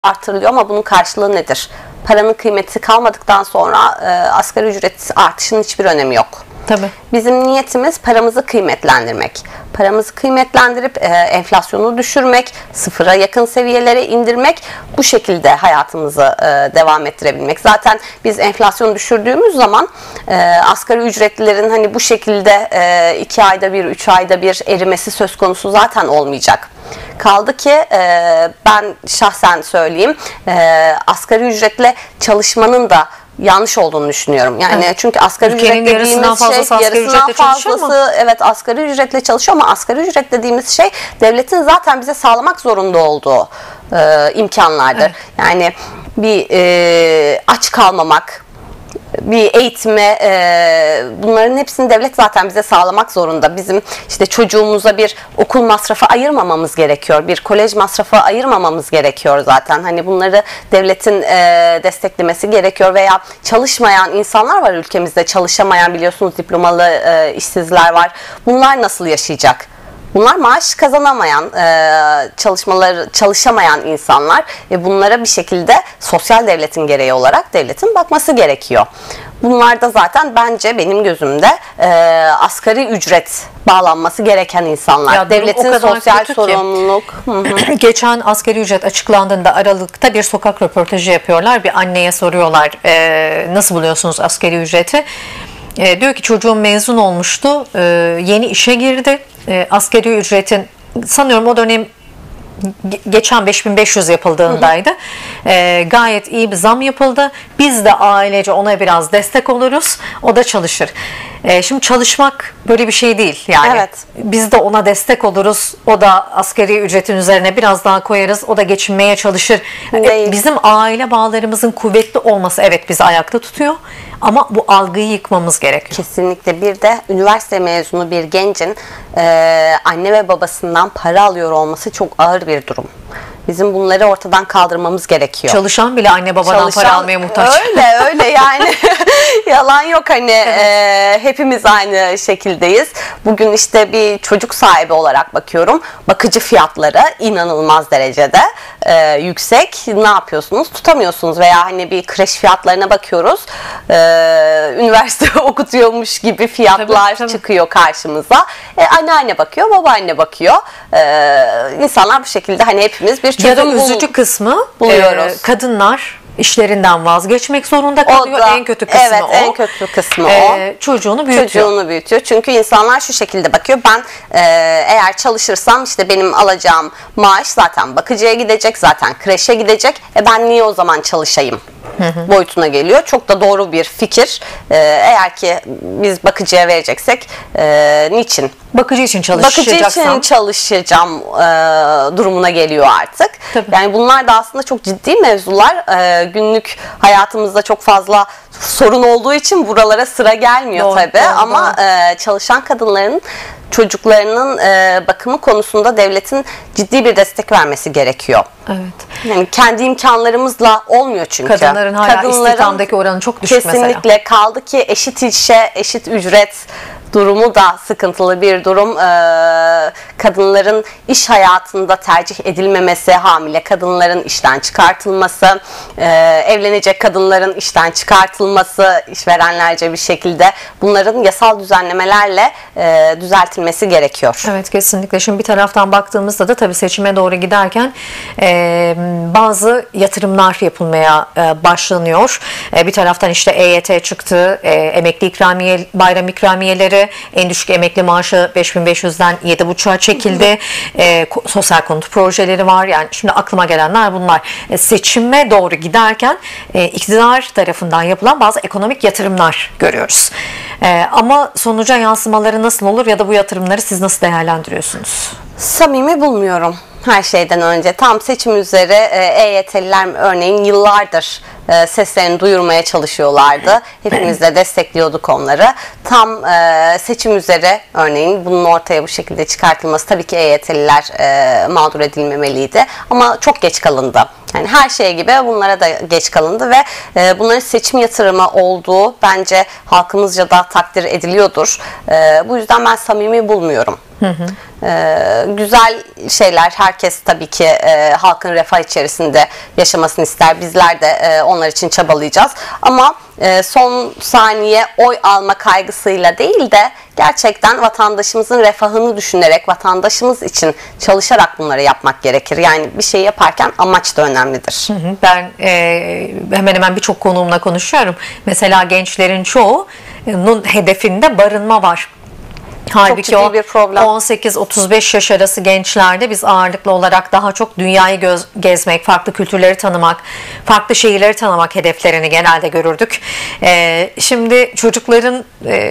artırılıyor ama bunun karşılığı nedir? Paranın kıymeti kalmadıktan sonra asgari ücret artışının hiçbir önemi yok. Tabii. Bizim niyetimiz paramızı kıymetlendirmek. Paramızı kıymetlendirip enflasyonu düşürmek, sıfıra yakın seviyelere indirmek, bu şekilde hayatımızı devam ettirebilmek. Zaten biz enflasyonu düşürdüğümüz zaman asgari ücretlilerin hani bu şekilde 2 ayda bir, 3 ayda bir erimesi söz konusu zaten olmayacak. Kaldı ki ben şahsen söyleyeyim, asgari ücretle çalışmanın da yanlış olduğunu düşünüyorum. Yani evet. Çünkü asgari ücret dediğimiz şey yarısından fazlası evet asgari ücretle çalışıyor ama asgari ücret dediğimiz şey devletin zaten bize sağlamak zorunda olduğu imkanlardır. Evet. Yani bir aç kalmamak, bir eğitime, bunların hepsini devlet zaten bize sağlamak zorunda. Bizim işte çocuğumuza bir okul masrafı ayırmamamız gerekiyor. Bir kolej masrafı ayırmamamız gerekiyor zaten. Hani bunları devletin desteklemesi gerekiyor veya çalışmayan insanlar var ülkemizde. Çalışamayan, biliyorsunuz, diplomalı işsizler var. Bunlar nasıl yaşayacak? Bunlar maaş kazanamayan, çalışamayan insanlar ve bunlara bir şekilde sosyal devletin gereği olarak devletin bakması gerekiyor. Bunlar da zaten bence benim gözümde asgari ücret bağlanması gereken insanlar. Ya devletin sosyal sorumluluk. Geçen asgari ücret açıklandığında Aralık'ta bir sokak röportajı yapıyorlar. Bir anneye soruyorlar nasıl buluyorsunuz asgari ücreti? Diyor ki çocuğum mezun olmuştu, yeni işe girdi. Asgari ücretin sanıyorum o dönem geçen 5500 yapıldığındaydı. Gayet iyi bir zam yapıldı. Biz de ailece ona biraz destek oluruz. O da çalışır. Şimdi çalışmak böyle bir şey değil. Yani evet. Biz de ona destek oluruz. O da asgari ücretin üzerine biraz daha koyarız. O da geçinmeye çalışır. Bizim aile bağlarımızın kuvvetli olması evet bizi ayakta tutuyor. Ama bu algıyı yıkmamız gerekiyor. Kesinlikle. Bir de üniversite mezunu bir gencin anne ve babasından para alıyor olması çok ağır bir durum. Bizim bunları ortadan kaldırmamız gerekiyor. Çalışan bile anne babadan para almaya muhtaç. Öyle yani yalan yok hani evet. Hepimiz aynı şekildeyiz. Bugün işte bir çocuk sahibi olarak bakıyorum. Bakıcı fiyatları inanılmaz derecede yüksek. Ne yapıyorsunuz? Tutamıyorsunuz veya hani bir kreş fiyatlarına bakıyoruz. Üniversite okutuyormuş gibi fiyatlar tabii. Çıkıyor karşımıza. Anneanne bakıyor, babaanne bakıyor. İnsanlar bu şekilde hani hepimiz bir ya da üzücü kısmı buluyoruz. Kadınlar işlerinden vazgeçmek zorunda kalıyor. En kötü kısmı evet, o. En kötü kısmı o. Çocuğunu büyütüyor. Çünkü insanlar şu şekilde bakıyor. Ben eğer çalışırsam işte benim alacağım maaş zaten bakıcıya gidecek, zaten kreşe gidecek. Ben niye o zaman çalışayım? Boyutuna geliyor. Çok da doğru bir fikir. Eğer ki biz bakıcıya vereceksek niçin? Bakıcı için çalışacağım durumuna geliyor artık. Tabii. Yani bunlar da aslında çok ciddi mevzular. Günlük hayatımızda çok fazla sorun olduğu için buralara sıra gelmiyor tabii. Ama çalışan kadınların çocuklarının bakımı konusunda devletin ciddi bir destek vermesi gerekiyor. Evet. Yani kendi imkanlarımızla olmuyor çünkü. Kadınların hala istihdamdaki oranı çok düşük kesinlikle mesela. Kesinlikle. Kaldı ki eşit işe, eşit ücret durumu da sıkıntılı bir durum. Kadınların iş hayatında tercih edilmemesi, hamile kadınların işten çıkartılması, evlenecek kadınların işten çıkartılması işverenlerce bir şekilde bunların yasal düzenlemelerle düzeltilmesi gerekiyor. Evet, kesinlikle. Şimdi bir taraftan baktığımızda da tabii seçime doğru giderken bazı yatırımlar yapılmaya başlanıyor. Bir taraftan işte EYT çıktı, emekli ikramiye, bayram ikramiyeleri, en düşük emekli maaşı 5500'den 7,5'a çekildi. Sosyal konut projeleri var. Yani şimdi aklıma gelenler bunlar. Seçime doğru giderken iktidar tarafından yapılan bazı ekonomik yatırımlar görüyoruz. Ama sonuca yansımaları nasıl olur ya da bu yatırımları siz nasıl değerlendiriyorsunuz? Samimi bulmuyorum. Her şeyden önce tam seçim üzere EYT'liler örneğin yıllardır seslerini duyurmaya çalışıyorlardı. Hepimiz de destekliyorduk onları. Tam seçim üzere örneğin bunun ortaya bu şekilde çıkartılması, tabii ki EYT'liler mağdur edilmemeliydi ama çok geç kalındı. Yani her şey gibi bunlara da geç kalındı ve bunların seçim yatırımı olduğu bence halkımızca da takdir ediliyordur. Bu yüzden ben samimi bulmuyorum. Güzel şeyler, herkes tabii ki halkın refah içerisinde yaşamasını ister. Bizler de onlar için çabalayacağız. Ama son saniye oy alma kaygısıyla değil de gerçekten vatandaşımızın refahını düşünerek, vatandaşımız için çalışarak bunları yapmak gerekir. Yani bir şey yaparken amaç da önemlidir. Ben hemen hemen birçok konuğumla konuşuyorum. Mesela gençlerin çoğunun hedefinde barınma var. Halbuki ciddi bir problem. 18-35 yaş arası gençlerde biz ağırlıklı olarak daha çok dünyayı gezmek, farklı kültürleri tanımak, farklı şehirleri tanımak hedeflerini genelde görürdük. Şimdi çocukların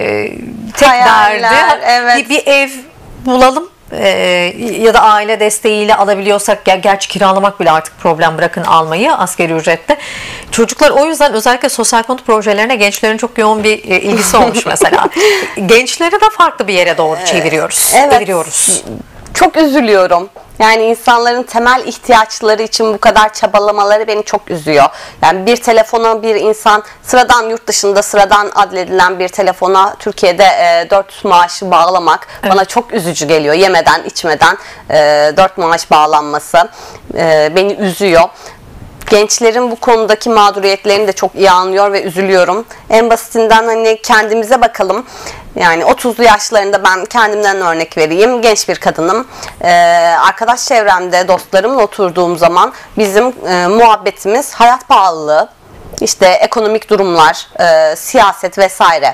tek Hayaller, derdi evet. bir ev bulalım. Ya da aile desteğiyle alabiliyorsak, gerçi kiralamak bile artık problem, bırakın almayı asgari ücretle. Çocuklar o yüzden özellikle sosyal konut projelerine gençlerin çok yoğun bir ilgisi olmuş mesela. Gençleri de farklı bir yere doğru çeviriyoruz. Evet. Eviriyoruz. Çok üzülüyorum. Yani insanların temel ihtiyaçları için bu kadar çabalamaları beni çok üzüyor. Yani bir telefona bir insan sıradan, yurt dışında sıradan adledilen bir telefona Türkiye'de 4 maaşı bağlamak bana çok üzücü geliyor. Yemeden içmeden 4 maaş bağlanması beni üzüyor. Gençlerin bu konudaki mağduriyetlerini de çok iyi anlıyor ve üzülüyorum. En basitinden hani kendimize bakalım. Yani 30'lu yaşlarında ben kendimden örnek vereyim. Genç bir kadınım. Arkadaş çevremde, dostlarımla oturduğum zaman bizim muhabbetimiz hayat pahalılığı, işte ekonomik durumlar, siyaset vesaire.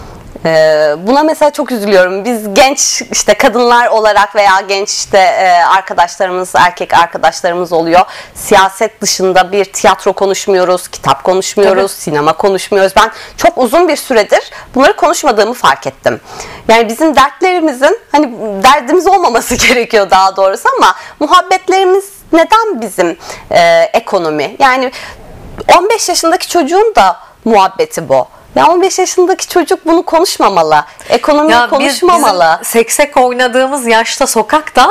Buna mesela çok üzülüyorum. Biz genç işte kadınlar olarak veya genç işte arkadaşlarımız, erkek arkadaşlarımız oluyor. Siyaset dışında bir tiyatro konuşmuyoruz, kitap konuşmuyoruz, sinema konuşmuyoruz. Ben çok uzun bir süredir bunları konuşmadığımı fark ettim. Yani bizim dertlerimizin, hani derdimiz olmaması gerekiyor daha doğrusu, ama muhabbetlerimiz neden bizim ekonomi? Yani 15 yaşındaki çocuğun da muhabbeti bu. Ya 15 yaşındaki çocuk bunu konuşmamalı. Ekonomiyi konuşmamalı. Bizim seksek oynadığımız yaşta sokakta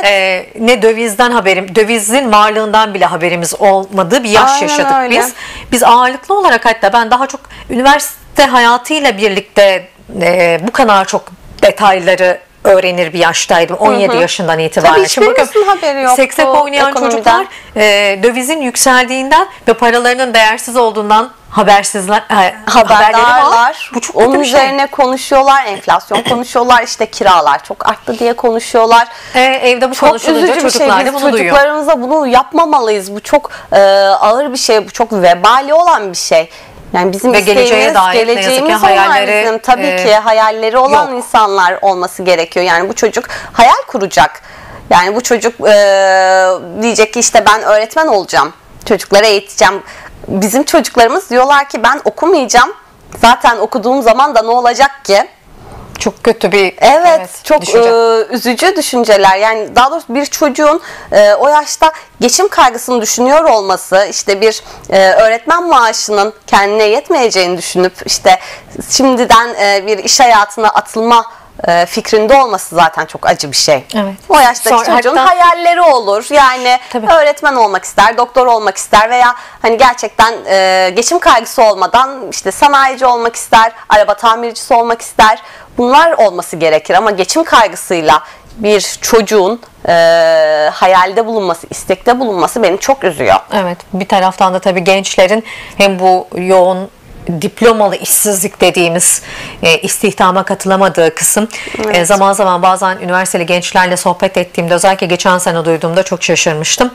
ne dövizden dövizin varlığından bile haberimiz olmadığı bir yaş yaşadık biz. Biz ağırlıklı olarak, hatta ben daha çok üniversite hayatıyla birlikte bu kadar çok detayları öğrenir bir yaştaydım. 17 yaşından itibaren. Tabii hiçbirimizin haberi yok. Seksek oynayan çocuklar dövizin yükseldiğinden ve paralarının değersiz olduğundan haberdarlar. Bu çok onun üzerine konuşuyorlar, enflasyon konuşuyorlar, işte kiralar çok arttı diye konuşuyorlar. Evde bu çok konuşulunca çocuklar da bunu duyuyor. Çocuklarımıza bunu yapmamalıyız. Bu çok ağır bir şey, bu çok vebali olan bir şey. Yani bizim ve geleceğe dair geleceğimiz hayalleri, bizim tabii ki hayalleri olan insanlar olması gerekiyor. Yani bu çocuk hayal kuracak. Yani bu çocuk diyecek ki işte ben öğretmen olacağım. Çocuklara eğiteceğim. Bizim çocuklarımız diyorlar ki ben okumayacağım. Zaten okuduğum zaman da ne olacak ki? Çok kötü bir çok üzücü düşünceler. Yani daha doğrusu bir çocuğun o yaşta geçim kaygısını düşünüyor olması, işte bir öğretmen maaşının kendine yetmeyeceğini düşünüp işte şimdiden bir iş hayatına atılma fikrinde olması zaten çok acı bir şey. Evet. O yaştaki çocuğun hayalleri olur. Yani öğretmen olmak ister, doktor olmak ister veya hani gerçekten geçim kaygısı olmadan işte sanayici olmak ister, araba tamircisi olmak ister. Bunlar olması gerekir ama geçim kaygısıyla bir çocuğun hayalde bulunması, istekte bulunması beni çok üzüyor. Evet, bir taraftan da tabii gençlerin hem bu yoğun diplomalı işsizlik dediğimiz istihdama katılamadığı kısım. Zaman zaman bazen üniversiteli gençlerle sohbet ettiğimde, özellikle geçen sene duyduğumda çok şaşırmıştım.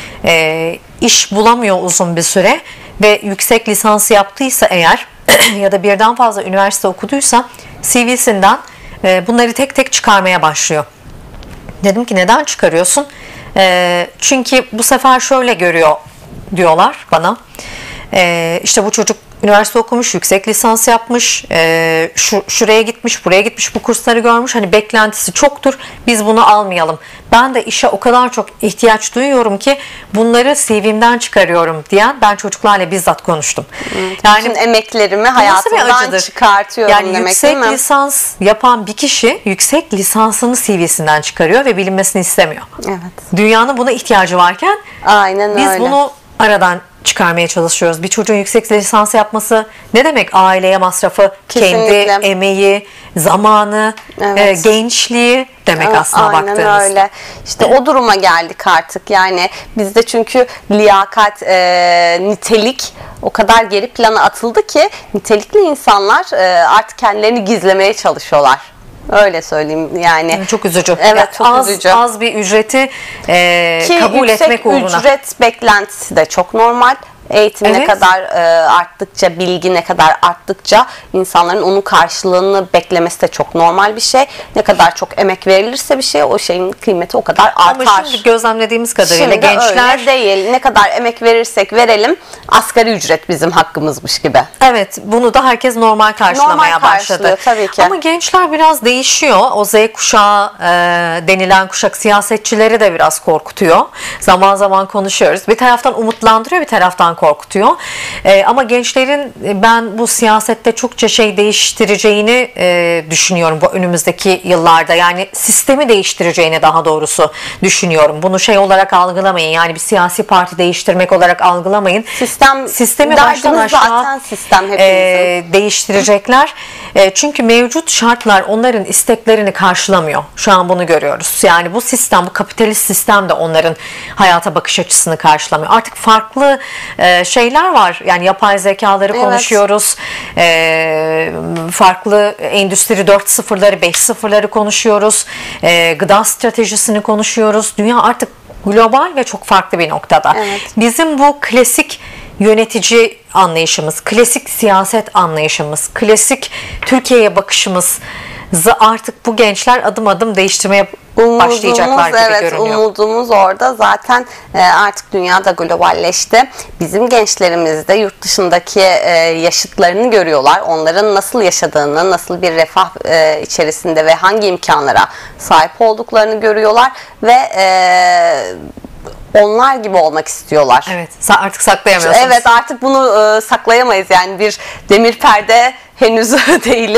İş bulamıyor uzun bir süre ve yüksek lisans yaptıysa eğer ya da birden fazla üniversite okuduysa CV'sinden bunları tek tek çıkarmaya başlıyor. Dedim ki neden çıkarıyorsun? Çünkü bu sefer şöyle görüyor diyorlar bana. İşte bu çocuk üniversite okumuş, yüksek lisans yapmış, şuraya gitmiş, buraya gitmiş, bu kursları görmüş. Hani beklentisi çoktur. Biz bunu almayalım. Ben de işe o kadar çok ihtiyaç duyuyorum ki bunları CV'mden çıkarıyorum diyen ben çocuklarla bizzat konuştum. Yani bütün emeklerimi hayatımdan çıkartıyorum yani demek, yüksek lisans yapan bir kişi yüksek lisansını CV'sinden çıkarıyor ve bilinmesini istemiyor. Evet. Dünyanın buna ihtiyacı varken biz bunu aradan çıkarmaya çalışıyoruz. Bir çocuğun yüksek lisans yapması ne demek? Aileye masrafı, Kesinlikle. kendi emeği, zamanı, Evet. Gençliği demek aslında baktığınızda. Aynen öyle. İşte o duruma geldik artık. Yani bizde çünkü liyakat, nitelik o kadar geri plana atıldı ki nitelikli insanlar artık kendilerini gizlemeye çalışıyorlar. Öyle söyleyeyim yani. Çok üzücü. Evet, Yani çok üzücü. Az bir ücreti Ki kabul yüksek etmek uğruna. ücret beklentisi de çok normal. Eğitim ne Evet. kadar arttıkça, bilgi ne kadar arttıkça insanların onun karşılığını beklemesi de çok normal bir şey. Ne kadar çok emek verilirse bir şey, o şeyin kıymeti o kadar artar. Ama şimdi gözlemlediğimiz kadarıyla Şimdi gençler öyle değil. Ne kadar emek verirsek verelim asgari ücret bizim hakkımızmış gibi. evet bunu da herkes normal karşılamaya Normal başladı. karşılıyor, tabii ki. Ama gençler biraz değişiyor. O Z kuşağı denilen kuşak siyasetçileri de biraz korkutuyor. Zaman zaman konuşuyoruz. Bir taraftan umutlandırıyor, bir taraftan korkutuyor. Ama gençlerin ben bu siyasette çokça şey değiştireceğini düşünüyorum bu önümüzdeki yıllarda. Yani sistemi değiştireceğini daha doğrusu düşünüyorum. Bunu şey olarak algılamayın. Yani bir siyasi parti değiştirmek olarak algılamayın. Sistemi baştan derdimiz aşağı zaten sistem hepimizin. değiştirecekler. Çünkü mevcut şartlar onların isteklerini karşılamıyor. Şu an bunu görüyoruz. Yani bu sistem, bu kapitalist sistem de onların hayata bakış açısını karşılamıyor. Artık farklı şeyler var. Yani yapay zekaları konuşuyoruz. Farklı endüstri 4.0'ları, 5.0'ları konuşuyoruz. Gıda stratejisini konuşuyoruz. Dünya artık global ve çok farklı bir noktada. Evet. Bizim bu klasik yönetici anlayışımız, klasik siyaset anlayışımız, klasik Türkiye'ye bakışımızı artık bu gençler adım adım değiştirmeye başlayacaklar gibi evet, görünüyor. Umudumuz orada. Zaten artık dünya da globalleşti. Bizim gençlerimiz de yurt dışındaki yaşıtlarını görüyorlar. Onların nasıl yaşadığını, nasıl bir refah içerisinde ve hangi imkanlara sahip olduklarını görüyorlar ve onlar gibi olmak istiyorlar. Evet, artık saklayamıyorsunuz. Evet, artık bunu saklayamayız. Yani bir demir perde henüz değil.